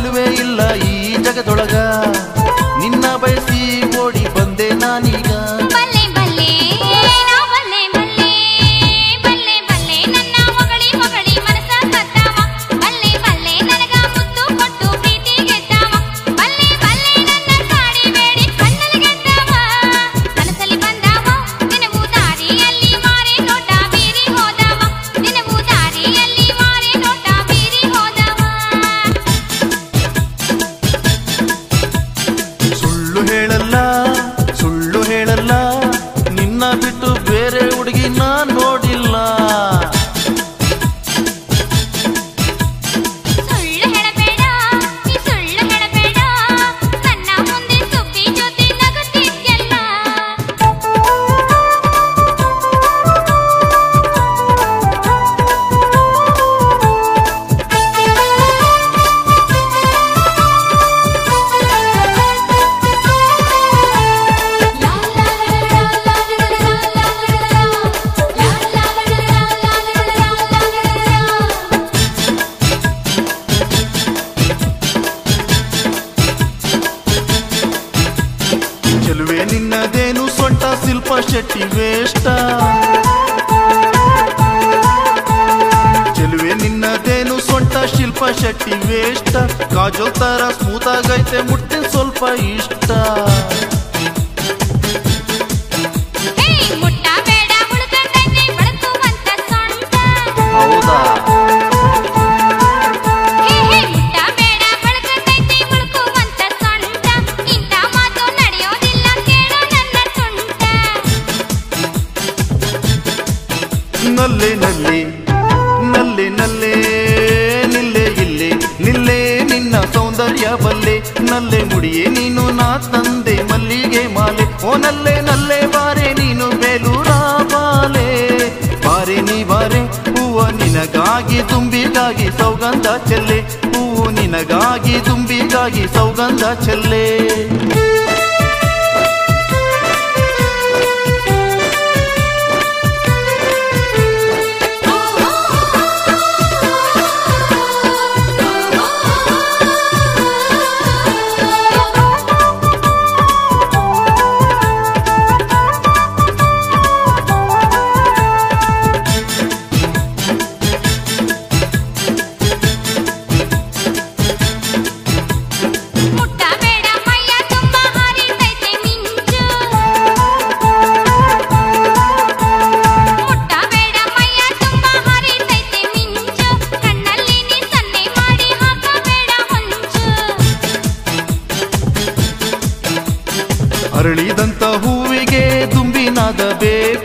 ಇಲ್ವೇ ಇಲ್ಲ ಈ ಜಗದೊಳಗ ನಿನ್ನ ಬಯಸಿ ಓಡಿ ಬಂದೆ ನಾನೀಗ ಬಿಟ್ಟು ಬೇರೆ ಹುಡುಗಿ ನಾ ನೋಡಿಲ್ಲ ಸುಳ್ಳು ಹೇಳಬೇಡ ನೀ ಸುಳ್ಳು ಹೇಳಬೇಡ ನನ್ನ ಮುಂದೆ ಸುಬ್ಬಿ ಜೊತೆ ನಗುತ್ತಿದ್ಯಲ್ಲ ಚೆಲುವೆ ನಿನ್ನದೇನು ಸೊಂಟ ಶಿಲ್ಪ ಶೆಟ್ಟಿ ವೇಷ್ಟ ಚೆಲುವೆ ನಿನ್ನದೇನು ಸೊಂಟ ಶಿಲ್ಪ ಶೆಟ್ಟಿ ವೇಷ್ಟ ಕಾಜಲ್ ತರ ಸ್ಮೂತ್ ಆಗೈತೆ ಮುಟ್ಟಿನ ಸ್ವಲ್ಪ ಇಷ್ಟ ಹೌದಾ ನಲ್ಲೆ ನಲ್ಲೆ ನಲ್ಲೆ ನಲ್ಲೆ ನಿಲ್ಲೆ ಇಲ್ಲೆ ನಿಲ್ಲೆ ನಿನ್ನ ಸೌಂದರ್ಯ ಬಲ್ಲೆ ನಲ್ಲೆ ಮುಡಿಯೇ ನೀನು ನಾ ತಂದೆ ಮಲ್ಲಿಗೆ ಮಾಲೆ ಓ ನಲ್ಲೆ ನಲ್ಲೆ ಬಾರೆ ನೀನು ಬೇಲೂರ ಬಾಲೆ ಬಾರೆ ನೀ ಬಾರೆ ಹೂವ ನಿನಗಾಗಿ ತುಂಬಿಗಾಗಿ ಸೌಗಂಧ ಚೆಲ್ಲೆ ಹೂವು ನಿನಗಾಗಿ ತುಂಬಿಗಾಗಿ ಸೌಗಂಧ ಚೆಲ್ಲೆ ಅರಳಿದಂತ ಹೂವಿಗೆ ದುಂಬಿನಾದ ಬೇಗ